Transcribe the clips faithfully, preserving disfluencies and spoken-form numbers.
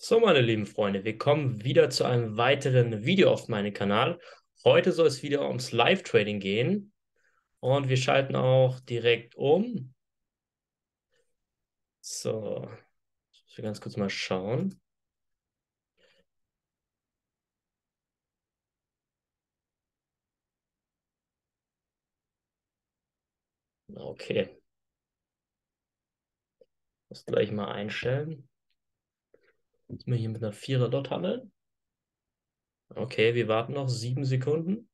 So, meine lieben Freunde, wir kommen wieder zu einem weiteren Video auf meinem Kanal. Heute soll es wieder ums Live-Trading gehen und wir schalten auch direkt um. So, ich will ganz kurz mal schauen. Okay, muss gleich mal einstellen. Müssen wir hier mit einer Vierer-Dot handeln? Okay, wir warten noch sieben Sekunden.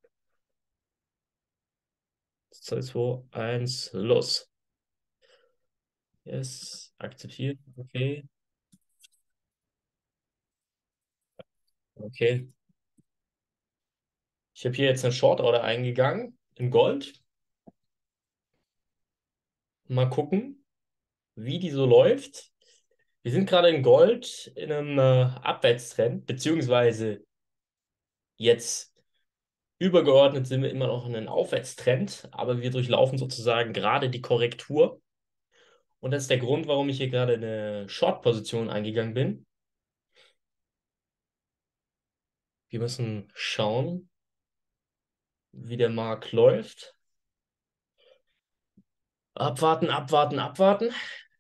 zwei, zwei, eins, los. Yes, akzeptiert. Okay, okay. Ich habe hier jetzt eine Short-Order eingegangen in Gold. Mal gucken, wie die so läuft. Wir sind gerade in Gold in einem äh, Abwärtstrend, beziehungsweise jetzt übergeordnet sind wir immer noch in einem Aufwärtstrend, aber wir durchlaufen sozusagen gerade die Korrektur. Und das ist der Grund, warum ich hier gerade in eine Short-Position eingegangen bin. Wir müssen schauen, wie der Markt läuft. Abwarten, abwarten, abwarten.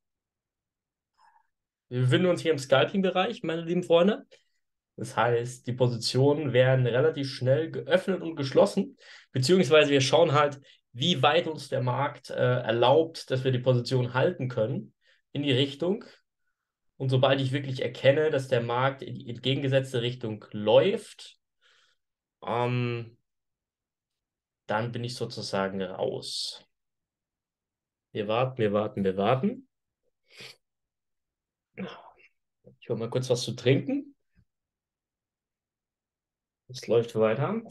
Wir befinden uns hier im Scalping-Bereich, meine lieben Freunde. Das heißt, die Positionen werden relativ schnell geöffnet und geschlossen, beziehungsweise wir schauen halt, wie weit uns der Markt äh, erlaubt, dass wir die Position halten können in die Richtung. Und sobald ich wirklich erkenne, dass der Markt in die entgegengesetzte Richtung läuft, ähm, dann bin ich sozusagen raus. Wir warten, wir warten, wir warten. Ich hole mal kurz was zu trinken. Es läuft weiter.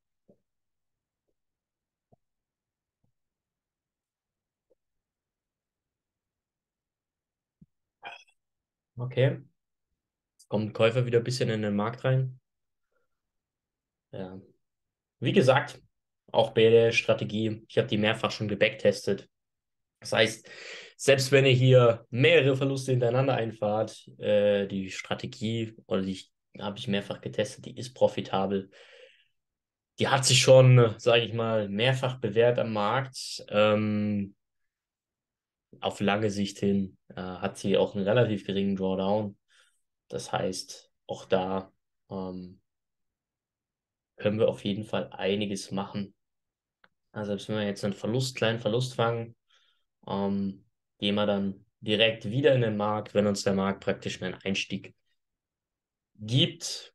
Okay. Jetzt kommen Käufer wieder ein bisschen in den Markt rein. Ja. Wie gesagt, auch bei der Strategie, ich habe die mehrfach schon gebacktestet. Das heißt, selbst wenn ihr hier mehrere Verluste hintereinander einfahrt, äh, die Strategie, oder die habe ich mehrfach getestet, die ist profitabel. Die hat sich schon, sage ich mal, mehrfach bewährt am Markt. Ähm, auf lange Sicht hin äh, hat sie auch einen relativ geringen Drawdown. Das heißt, auch da ähm, können wir auf jeden Fall einiges machen. Also selbst wenn wir jetzt einen Verlust, kleinen Verlust fangen, ähm, gehen wir dann direkt wieder in den Markt, wenn uns der Markt praktisch einen Einstieg gibt.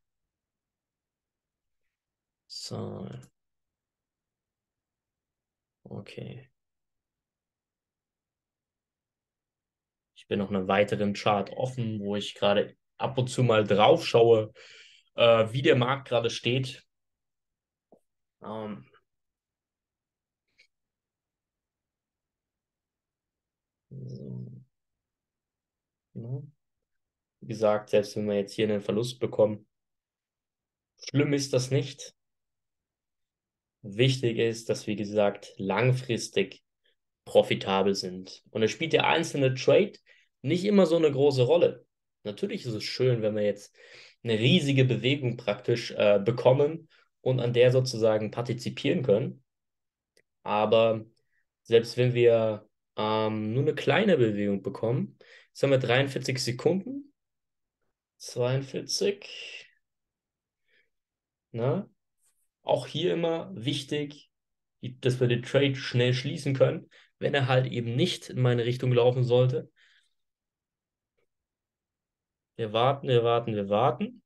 So, okay. Ich bin noch einen weiteren Chart offen, wo ich gerade ab und zu mal drauf schaue, äh, wie der Markt gerade steht. Ähm, so, ne? Wie gesagt, selbst wenn wir jetzt hier einen Verlust bekommen, schlimm ist das nicht. Wichtig ist, dass, wie gesagt, langfristig profitabel sind. Und es spielt der einzelne Trade nicht immer so eine große Rolle. Natürlich ist es schön, wenn wir jetzt eine riesige Bewegung praktisch äh, bekommen und an der sozusagen partizipieren können. Aber selbst wenn wir ähm, nur eine kleine Bewegung bekommen, jetzt haben wir dreiundvierzig Sekunden, zweiundvierzig, ne? Auch hier immer wichtig, die- dass wir den Trade schnell schließen können, wenn er halt eben nicht in meine Richtung laufen sollte. Wir warten, wir warten, wir warten.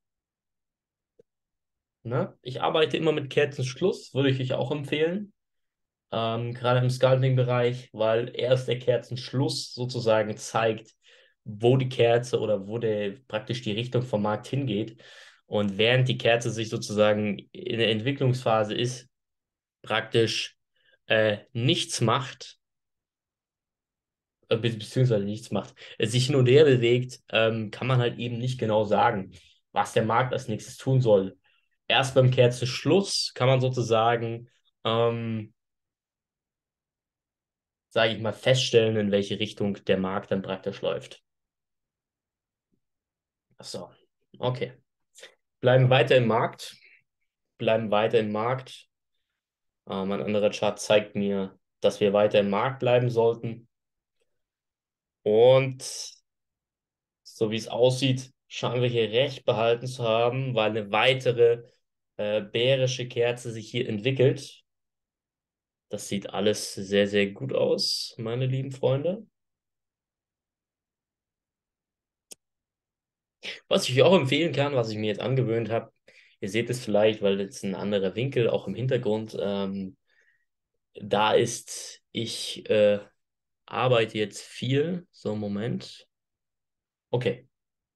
Ne? Ich arbeite immer mit Kerzenschluss, würde ich euch auch empfehlen. Ähm, gerade im Scalping-Bereich, weil erst der Kerzenschluss sozusagen zeigt, wo die Kerze oder wo der praktisch die Richtung vom Markt hingeht. Und während die Kerze sich sozusagen in der Entwicklungsphase ist, praktisch äh, nichts macht, äh, be beziehungsweise nichts macht, äh, sich hin und her bewegt, ähm, kann man halt eben nicht genau sagen, was der Markt als nächstes tun soll. Erst beim Kerzenschluss kann man sozusagen, ähm, sage ich mal, feststellen, in welche Richtung der Markt dann praktisch läuft. So. Okay. Bleiben weiter im Markt. Bleiben weiter im Markt. Ähm, ein anderer Chart zeigt mir, dass wir weiter im Markt bleiben sollten. Und so wie es aussieht, scheinen wir hier recht behalten zu haben, weil eine weitere äh, bärische Kerze sich hier entwickelt. Das sieht alles sehr, sehr gut aus, meine lieben Freunde. Was ich euch auch empfehlen kann, was ich mir jetzt angewöhnt habe, ihr seht es vielleicht, weil jetzt ein anderer Winkel auch im Hintergrund ähm, da ist. Ich äh, arbeite jetzt viel. So, Moment. Okay,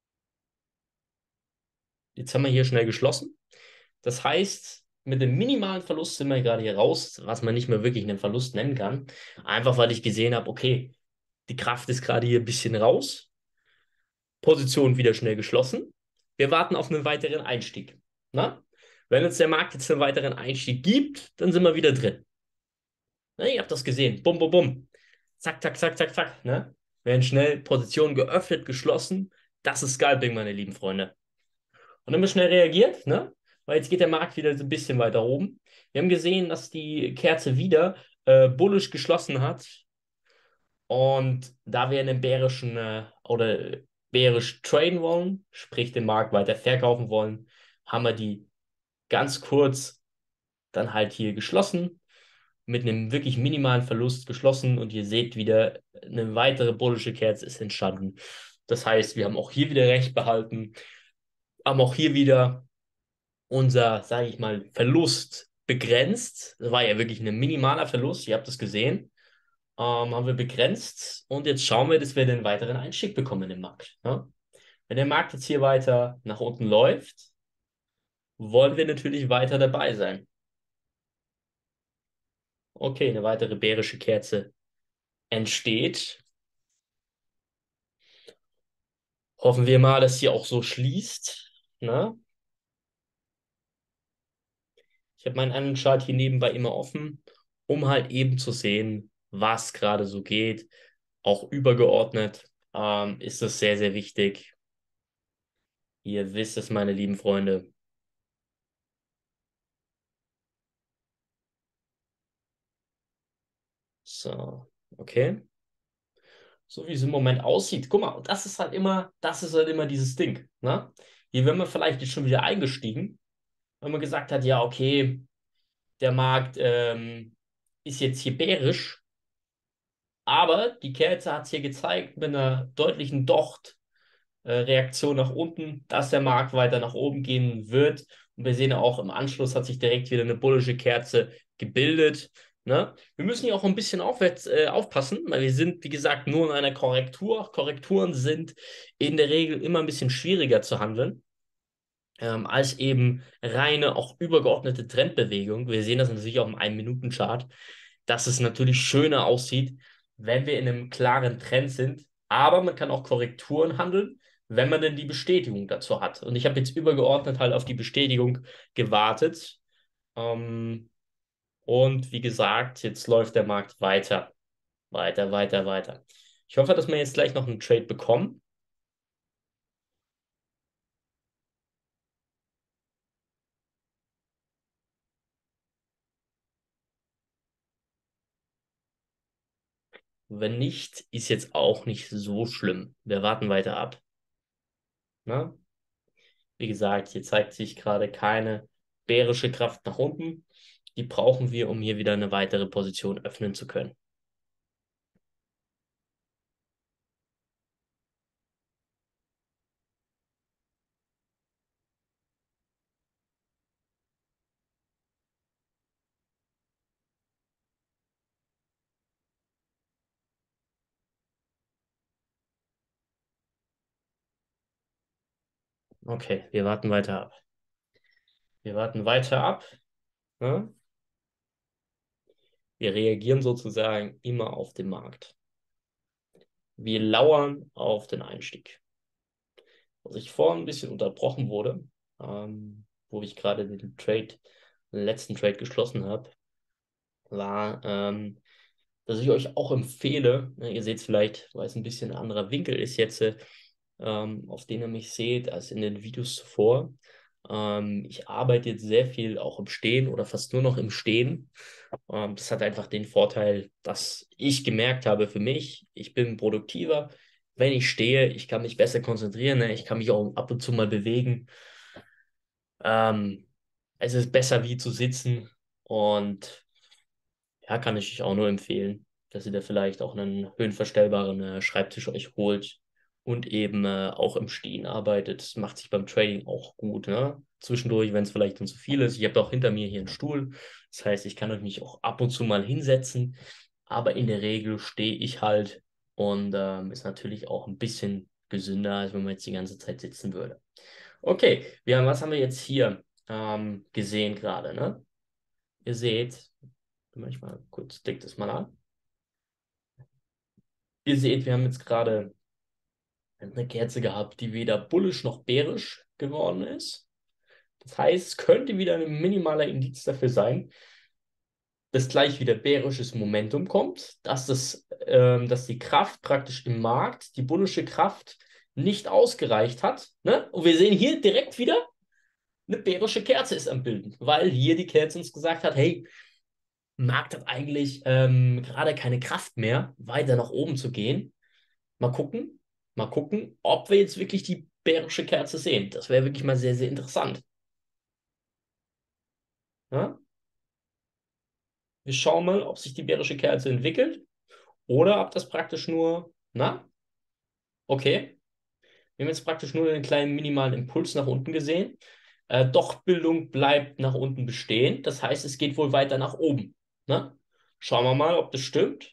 jetzt haben wir hier schnell geschlossen. Das heißt, mit dem minimalen Verlust sind wir gerade hier raus, was man nicht mehr wirklich einen Verlust nennen kann. Einfach weil ich gesehen habe, okay, die Kraft ist gerade hier ein bisschen raus. Position wieder schnell geschlossen. Wir warten auf einen weiteren Einstieg. Na? Wenn uns der Markt jetzt einen weiteren Einstieg gibt, dann sind wir wieder drin. Na, ihr habt das gesehen. Bum, bum, bum. Zack, zack, zack, zack, zack. Ne? Werden schnell Positionen geöffnet, geschlossen. Das ist Scalping, meine lieben Freunde. Und dann haben wir schnell reagiert, ne? Weil jetzt geht der Markt wieder so ein bisschen weiter oben. Wir haben gesehen, dass die Kerze wieder äh, bullish geschlossen hat. Und da wir einen bärischen äh, oder bärisch traden wollen, sprich den Markt weiter verkaufen wollen, haben wir die ganz kurz dann halt hier geschlossen, mit einem wirklich minimalen Verlust geschlossen und ihr seht wieder, eine weitere bullische Kerze ist entstanden. Das heißt, wir haben auch hier wieder recht behalten, haben auch hier wieder unser, sage ich mal, Verlust begrenzt. Das war ja wirklich ein minimaler Verlust, ihr habt es gesehen. Ähm, haben wir begrenzt und jetzt schauen wir, dass wir den weiteren Einstieg bekommen im Markt. Ja? Wenn der Markt jetzt hier weiter nach unten läuft, wollen wir natürlich weiter dabei sein. Okay, eine weitere bärische Kerze entsteht. Hoffen wir mal, dass sie auch so schließt. Ne? Ich habe meinen anderen Chart hier nebenbei immer offen, um halt eben zu sehen, was gerade so geht. Auch übergeordnet ähm, ist das sehr, sehr wichtig. Ihr wisst es, meine lieben Freunde. So, okay. So wie es im Moment aussieht. Guck mal, und das ist halt immer, das ist halt immer dieses Ding. Ne? Hier wären wir vielleicht jetzt schon wieder eingestiegen, wenn man gesagt hat, ja, okay, der Markt ähm, ist jetzt hier bärisch, aber die Kerze hat es hier gezeigt mit einer deutlichen Docht. äh, Reaktion nach unten, dass der Markt weiter nach oben gehen wird. Und wir sehen auch im Anschluss hat sich direkt wieder eine bullische Kerze gebildet. Ne? Wir müssen hier auch ein bisschen aufwärts, äh, aufpassen, weil wir sind, wie gesagt, nur in einer Korrektur. Korrekturen sind in der Regel immer ein bisschen schwieriger zu handeln. Ähm, als eben reine, auch übergeordnete Trendbewegung. Wir sehen das natürlich auch im ein-Minuten-Chart, dass es natürlich schöner aussieht, wenn wir in einem klaren Trend sind. Aber man kann auch Korrekturen handeln, wenn man denn die Bestätigung dazu hat. Und ich habe jetzt übergeordnet halt auf die Bestätigung gewartet. Ähm, und wie gesagt, jetzt läuft der Markt weiter, weiter, weiter, weiter. Ich hoffe, dass wir jetzt gleich noch einen Trade bekommen. Wenn nicht, ist jetzt auch nicht so schlimm. Wir warten weiter ab. Ne? Wie gesagt, hier zeigt sich gerade keine bärische Kraft nach unten. Die brauchen wir, um hier wieder eine weitere Position öffnen zu können. Okay, wir warten weiter ab. Wir warten weiter ab. Ne? Wir reagieren sozusagen immer auf den Markt. Wir lauern auf den Einstieg. Was ich vorhin ein bisschen unterbrochen wurde, ähm, wo ich gerade den Trade, den letzten Trade geschlossen habe, war, ähm, dass ich euch auch empfehle, ne, ihr seht es vielleicht, weil es ein bisschen ein anderer Winkel ist jetzt, äh, ähm, auf denen ihr mich seht, als in den Videos zuvor. Ähm, ich arbeite jetzt sehr viel auch im Stehen oder fast nur noch im Stehen. Ähm, das hat einfach den Vorteil, dass ich gemerkt habe für mich, ich bin produktiver, wenn ich stehe, ich kann mich besser konzentrieren, ne? Ich kann mich auch ab und zu mal bewegen. Ähm, Es ist besser wie zu sitzen und ja, kann ich euch auch nur empfehlen, dass ihr da vielleicht auch einen höhenverstellbaren äh, Schreibtisch euch holt und eben äh, auch im Stehen arbeitet. Das macht sich beim Trading auch gut, ne? Zwischendurch, wenn es vielleicht dann zu viel ist. Ich habe auch hinter mir hier einen Stuhl. Das heißt, ich kann mich auch ab und zu mal hinsetzen, aber in der Regel stehe ich halt und ähm, ist natürlich auch ein bisschen gesünder, als wenn man jetzt die ganze Zeit sitzen würde. Okay, wir haben, was haben wir jetzt hier ähm, gesehen gerade, ne? Ihr seht, manchmal kurz deckt es mal an. Ihr seht, wir haben jetzt gerade eine Kerze gehabt, die weder bullisch noch bärisch geworden ist. Das heißt, es könnte wieder ein minimaler Indiz dafür sein, dass gleich wieder bärisches Momentum kommt, dass, das, ähm, dass die Kraft praktisch im Markt, die bullische Kraft, nicht ausgereicht hat. Ne? Und wir sehen hier direkt wieder, eine bärische Kerze ist am Bilden, weil hier die Kerze uns gesagt hat, hey, Markt hat eigentlich ähm, gerade keine Kraft mehr, weiter nach oben zu gehen. Mal gucken, mal gucken, ob wir jetzt wirklich die bärische Kerze sehen. Das wäre wirklich mal sehr, sehr interessant. Ja? Wir schauen mal, ob sich die bärische Kerze entwickelt oder ob das praktisch nur, na, okay, wir haben jetzt praktisch nur einen kleinen minimalen Impuls nach unten gesehen. Äh, doch Bildung bleibt nach unten bestehen. Das heißt, es geht wohl weiter nach oben. Ne? Schauen wir mal, ob das stimmt.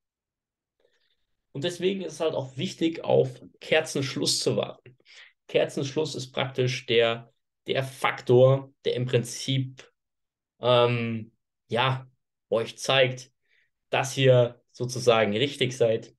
Und deswegen ist es halt auch wichtig, auf Kerzenschluss zu warten. Kerzenschluss ist praktisch der, der Faktor, der im Prinzip ähm, ja, euch zeigt, dass ihr sozusagen richtig seid.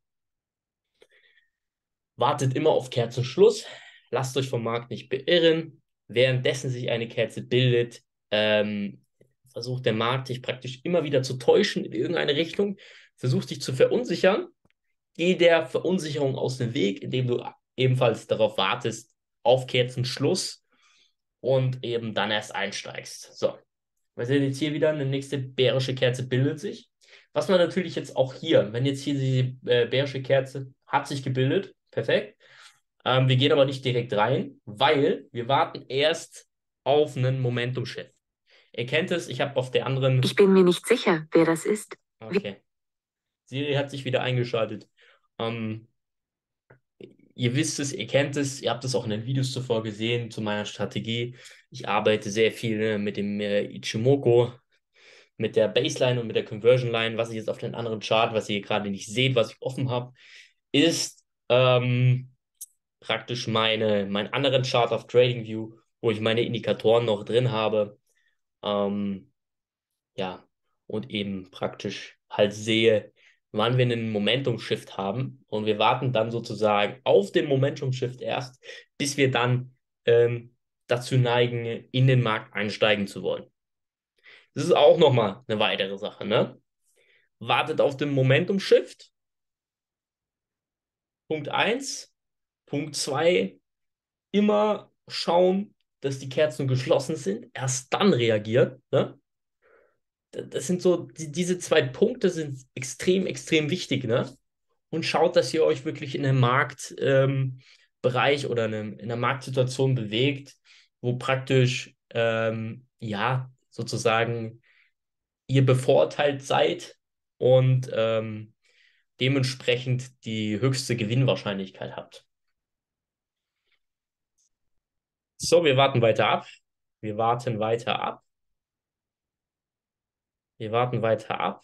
Wartet immer auf Kerzenschluss, lasst euch vom Markt nicht beirren. Währenddessen sich eine Kerze bildet, ähm, versucht der Markt dich praktisch immer wieder zu täuschen in irgendeine Richtung, versucht dich zu verunsichern. Geh der Verunsicherung aus dem Weg, indem du ebenfalls darauf wartest, auf Kerzenschluss und eben dann erst einsteigst. So, wir sehen jetzt hier wieder, eine nächste bärische Kerze bildet sich. Was man natürlich jetzt auch hier, wenn jetzt hier die äh, bärische Kerze hat sich gebildet, perfekt. Ähm, wir gehen aber nicht direkt rein, weil wir warten erst auf einen Momentum-Shift. Ihr kennt es, ich habe auf der anderen. Ich bin mir nicht sicher, wer das ist. Okay. Siri hat sich wieder eingeschaltet. Ähm, Ihr wisst es, ihr kennt es, ihr habt es auch in den Videos zuvor gesehen zu meiner Strategie. Ich arbeite sehr viel ne, mit dem äh, Ichimoku, mit der Baseline und mit der Conversion Line. Was ich jetzt auf den anderen Chart, was ihr gerade nicht seht, was ich offen habe, ist ähm, praktisch meine, meinen anderen Chart auf TradingView, wo ich meine Indikatoren noch drin habe. Ähm, ja, und eben praktisch halt sehe, wann wir einen Momentum-Shift haben. Und wir warten dann sozusagen auf den Momentum-Shift erst, bis wir dann ähm, dazu neigen, in den Markt einsteigen zu wollen. Das ist auch nochmal eine weitere Sache, ne? Wartet auf den Momentum-Shift. Punkt eins. Punkt zwei. Immer schauen, dass die Kerzen geschlossen sind. Erst dann reagieren, ne? Das sind so, die, diese zwei Punkte sind extrem, extrem wichtig, ne? Und schaut, dass ihr euch wirklich in einem Marktbereich ähm, Bereich oder in, einem, in einer Marktsituation bewegt, wo praktisch, ähm, ja, sozusagen ihr bevorteilt seid und ähm, dementsprechend die höchste Gewinnwahrscheinlichkeit habt. So, wir warten weiter ab. Wir warten weiter ab. Wir warten weiter ab.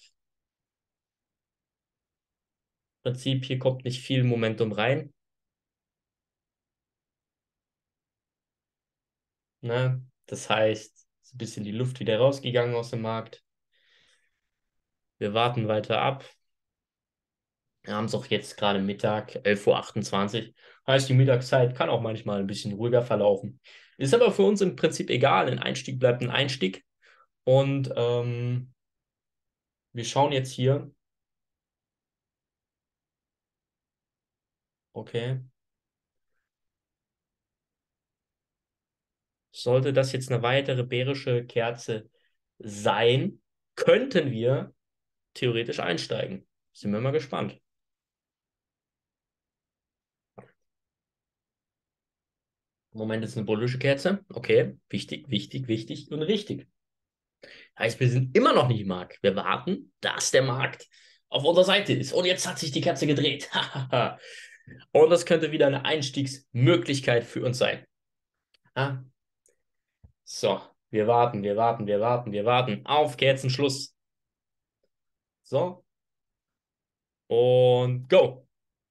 Im Prinzip, hier kommt nicht viel Momentum rein. Ne? Das heißt, es ist ein bisschen die Luft wieder rausgegangen aus dem Markt. Wir warten weiter ab. Wir haben es auch jetzt gerade Mittag, elf Uhr achtundzwanzig. Heißt, die Mittagszeit kann auch manchmal ein bisschen ruhiger verlaufen. Ist aber für uns im Prinzip egal. Ein Einstieg bleibt ein Einstieg. Und ähm, wir schauen jetzt hier. Okay. Sollte das jetzt eine weitere bärische Kerze sein, könnten wir theoretisch einsteigen. Sind wir mal gespannt. Im Moment ist eine bullische Kerze. Okay, wichtig, wichtig, wichtig und richtig. Heißt, wir sind immer noch nicht im Markt. Wir warten, dass der Markt auf unserer Seite ist. Und jetzt hat sich die Kerze gedreht. Und das könnte wieder eine Einstiegsmöglichkeit für uns sein. Ah. So, wir warten, wir warten, wir warten, wir warten auf Kerzenschluss. So. Und go.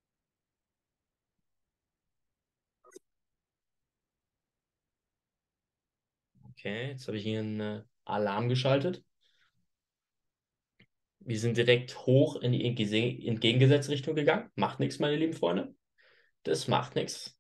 Okay, jetzt habe ich hier einen äh, Alarm geschaltet. Wir sind direkt hoch in die entgese- entgegengesetzte Richtung gegangen. Macht nichts, meine lieben Freunde. Das macht nichts.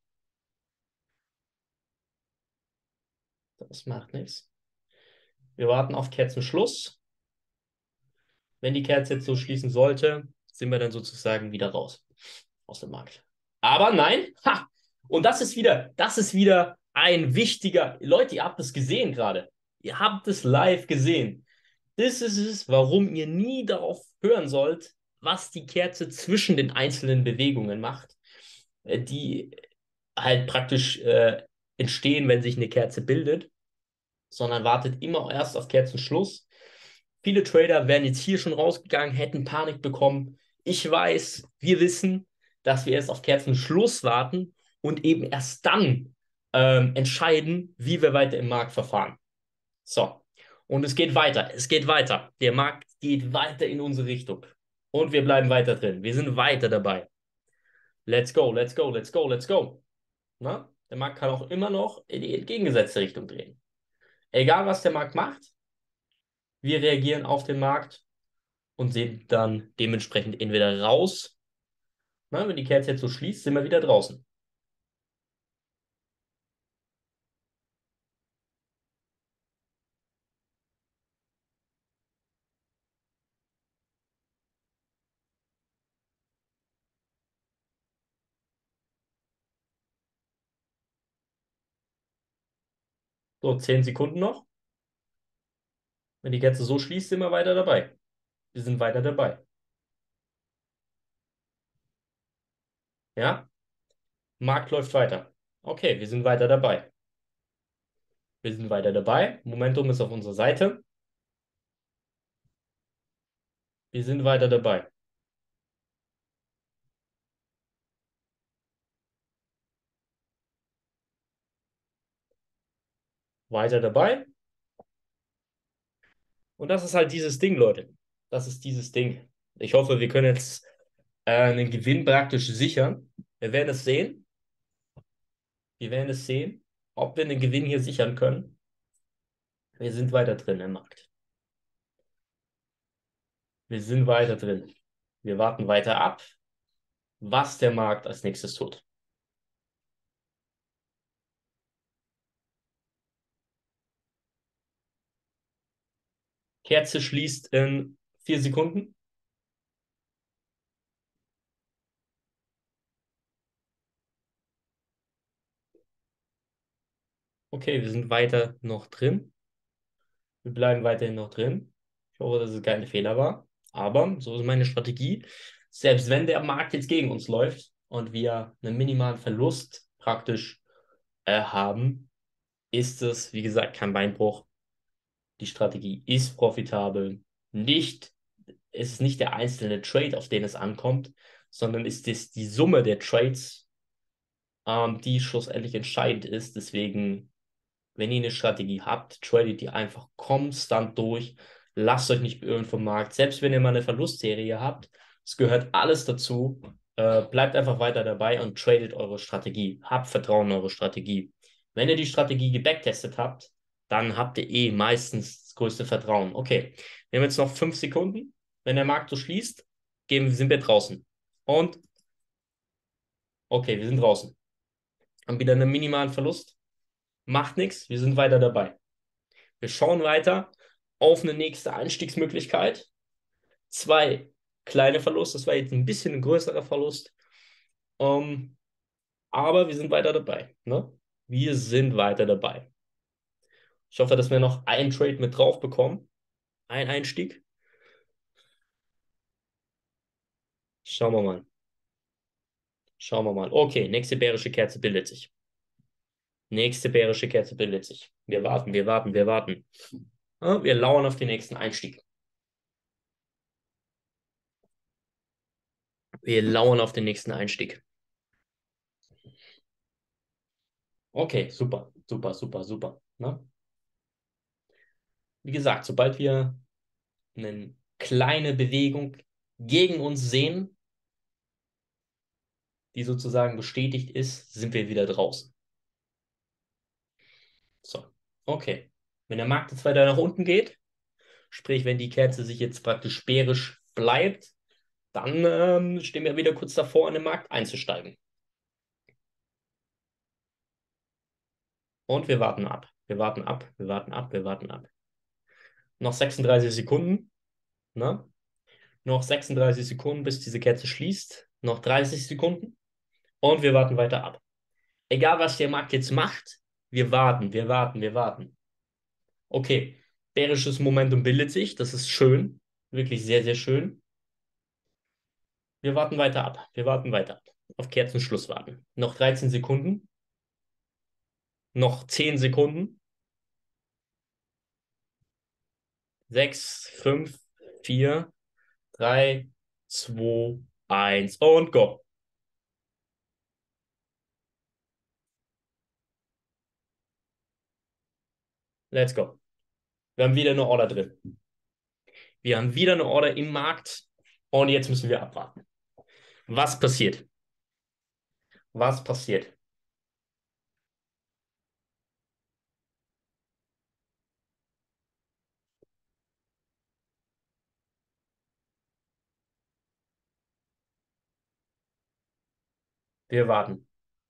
Das macht nichts. Wir warten auf Kerzenschluss. Wenn die Kerze jetzt so schließen sollte, sind wir dann sozusagen wieder raus aus dem Markt. Aber nein, ha! Und das ist wieder, das ist wieder ein wichtiger, Leute, ihr habt es gesehen gerade. Ihr habt es live gesehen. Das ist es, warum ihr nie darauf hören sollt, was die Kerze zwischen den einzelnen Bewegungen macht, äh, die halt praktisch äh, entstehen, wenn sich eine Kerze bildet, sondern wartet immer erst auf Kerzenschluss. Viele Trader wären jetzt hier schon rausgegangen, hätten Panik bekommen. Ich weiß, wir wissen, dass wir erst auf Kerzenschluss warten und eben erst dann ähm, entscheiden, wie wir weiter im Markt verfahren. So, und es geht weiter, es geht weiter. Der Markt geht weiter in unsere Richtung. Und wir bleiben weiter drin. Wir sind weiter dabei. Let's go, let's go, let's go, let's go. Na? Der Markt kann auch immer noch in die entgegengesetzte Richtung drehen. Egal, was der Markt macht, wir reagieren auf den Markt und sehen dann dementsprechend entweder raus. Na, wenn die Kerze jetzt so schließt, sind wir wieder draußen. So, zehn Sekunden noch. Wenn die Kerze so schließt, sind wir weiter dabei. Wir sind weiter dabei. Ja? Markt läuft weiter. Okay, wir sind weiter dabei. Wir sind weiter dabei. Momentum ist auf unserer Seite. Wir sind weiter dabei. Weiter dabei. Und das ist halt dieses Ding, Leute. Das ist dieses Ding. Ich hoffe, wir können jetzt äh, einen Gewinn praktisch sichern. Wir werden es sehen. Wir werden es sehen, ob wir einen Gewinn hier sichern können. Wir sind weiter drin im Markt. Wir sind weiter drin. Wir warten weiter ab, was der Markt als nächstes tut. Kerze schließt in vier Sekunden. Okay, wir sind weiter noch drin. Wir bleiben weiterhin noch drin. Ich hoffe, dass es kein Fehler war. Aber so ist meine Strategie. Selbst wenn der Markt jetzt gegen uns läuft und wir einen minimalen Verlust praktisch äh, haben, ist es, wie gesagt, kein Beinbruch. Die Strategie ist profitabel. Nicht, es ist nicht der einzelne Trade, auf den es ankommt, sondern ist es die Summe der Trades, ähm, die schlussendlich entscheidend ist. Deswegen, wenn ihr eine Strategie habt, tradet die einfach konstant durch. Lasst euch nicht beirren vom Markt. Selbst wenn ihr mal eine Verlustserie habt, es gehört alles dazu. Äh, bleibt einfach weiter dabei und tradet eure Strategie. Habt Vertrauen in eure Strategie. Wenn ihr die Strategie gebacktestet habt, dann habt ihr eh meistens das größte Vertrauen. Okay, wir haben jetzt noch fünf Sekunden. Wenn der Markt so schließt, gehen, sind wir draußen. Und okay, wir sind draußen. Haben wieder einen minimalen Verlust. Macht nichts, wir sind weiter dabei. Wir schauen weiter auf eine nächste Einstiegsmöglichkeit. Zwei kleine Verluste, das war jetzt ein bisschen ein größerer Verlust. Um, aber wir sind weiter dabei. Ne? Wir sind weiter dabei. Ich hoffe, dass wir noch einen Trade mit drauf bekommen. Ein Einstieg. Schauen wir mal. Schauen wir mal. Okay, nächste bärische Kerze bildet sich. Nächste bärische Kerze bildet sich. Wir warten, wir warten, wir warten. Ja, wir lauern auf den nächsten Einstieg. Wir lauern auf den nächsten Einstieg. Okay, super, super, super, super. Ne? Wie gesagt, sobald wir eine kleine Bewegung gegen uns sehen, die sozusagen bestätigt ist, sind wir wieder draußen. So, okay. Wenn der Markt jetzt weiter nach unten geht, sprich, wenn die Kerze sich jetzt praktisch bärisch bleibt, dann ähm, stehen wir wieder kurz davor, in den Markt einzusteigen. Und wir warten ab. Wir warten ab, wir warten ab, wir warten ab. Noch sechsunddreißig Sekunden. Ne? Noch sechsunddreißig Sekunden, bis diese Kerze schließt. Noch dreißig Sekunden. Und wir warten weiter ab. Egal, was der Markt jetzt macht, wir warten, wir warten, wir warten. Okay, bärisches Momentum bildet sich. Das ist schön. Wirklich sehr, sehr schön. Wir warten weiter ab. Wir warten weiter ab. Auf Kerzenschluss warten. Noch dreizehn Sekunden. Noch zehn Sekunden. sechs, fünf, vier, drei, zwei, eins und go. Let's go. Wir haben wieder eine Order drin. Wir haben wieder eine Order im Markt. Und jetzt müssen wir abwarten. Was passiert? Was passiert? Wir warten.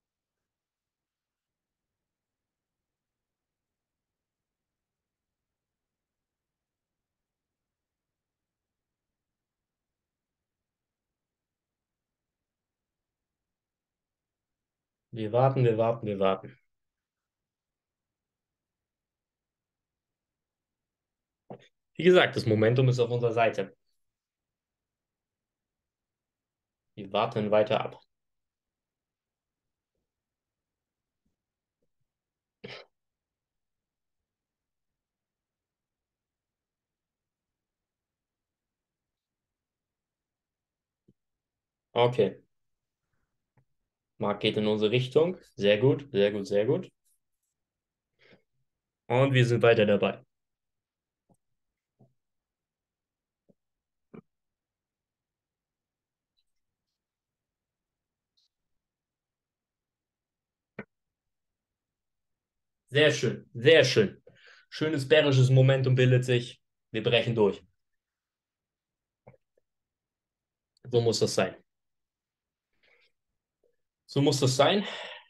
Wir warten, wir warten, wir warten. Wie gesagt, das Momentum ist auf unserer Seite. Wir warten weiter ab. Okay. Markt geht in unsere Richtung. Sehr gut, sehr gut, sehr gut. Und wir sind weiter dabei. Sehr schön, sehr schön. Schönes bärisches Momentum bildet sich. Wir brechen durch. So muss das sein. So muss das sein.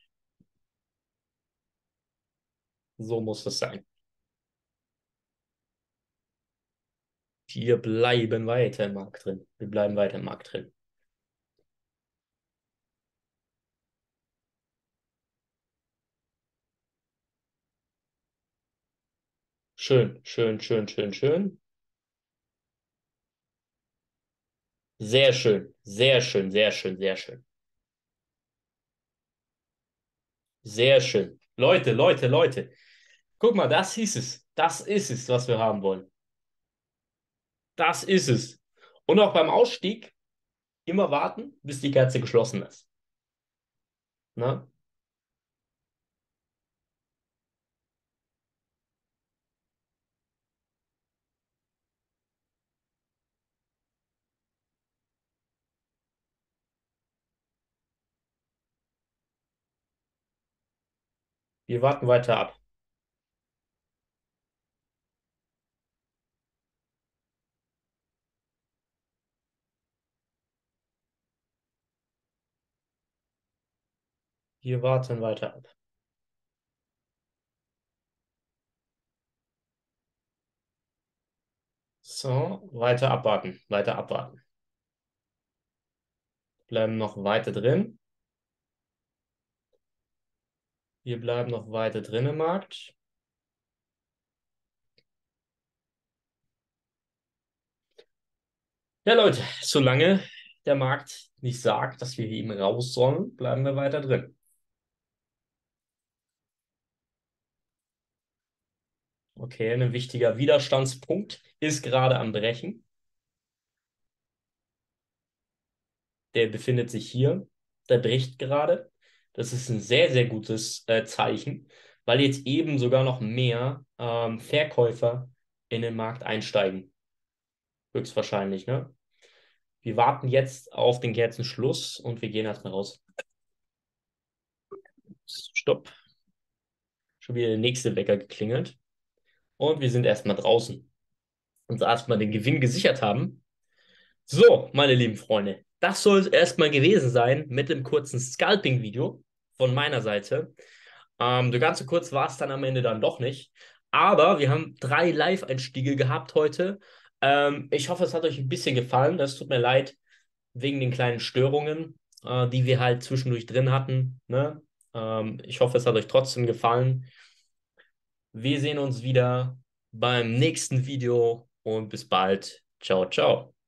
So muss das sein. Wir bleiben weiter im Markt drin. Wir bleiben weiter im Markt drin. Schön, schön, schön, schön, schön. Sehr schön, sehr schön, sehr schön, sehr schön. Sehr schön. Leute, Leute, Leute. Guck mal, das ist es. Das ist es, was wir haben wollen. Das ist es. Und auch beim Ausstieg immer warten, bis die Kerze geschlossen ist. Na? Wir warten weiter ab. Wir warten weiter ab. So, weiter abwarten, weiter abwarten. Bleiben noch weiter drin. Wir bleiben noch weiter drin im Markt. Ja, Leute, solange der Markt nicht sagt, dass wir eben raus sollen, bleiben wir weiter drin. Okay, ein wichtiger Widerstandspunkt ist gerade am Brechen. Der befindet sich hier. Der bricht gerade. Das ist ein sehr, sehr gutes äh, Zeichen, weil jetzt eben sogar noch mehr ähm, Verkäufer in den Markt einsteigen. Höchstwahrscheinlich, ne? Wir warten jetzt auf den Kerzenschluss und wir gehen erstmal raus. Stopp. Schon wieder der nächste Wecker geklingelt. Und wir sind erstmal draußen. Uns erstmal den Gewinn gesichert haben. So, meine lieben Freunde, das soll es erstmal gewesen sein mit dem kurzen Scalping-Video von meiner Seite. Ähm, so ganz so kurz war es dann am Ende dann doch nicht. Aber wir haben drei Live-Einstiege gehabt heute. Ähm, ich hoffe, es hat euch ein bisschen gefallen. Das tut mir leid wegen den kleinen Störungen, äh, die wir halt zwischendurch drin hatten. Ne? Ähm, ich hoffe, es hat euch trotzdem gefallen. Wir sehen uns wieder beim nächsten Video und bis bald. Ciao, ciao.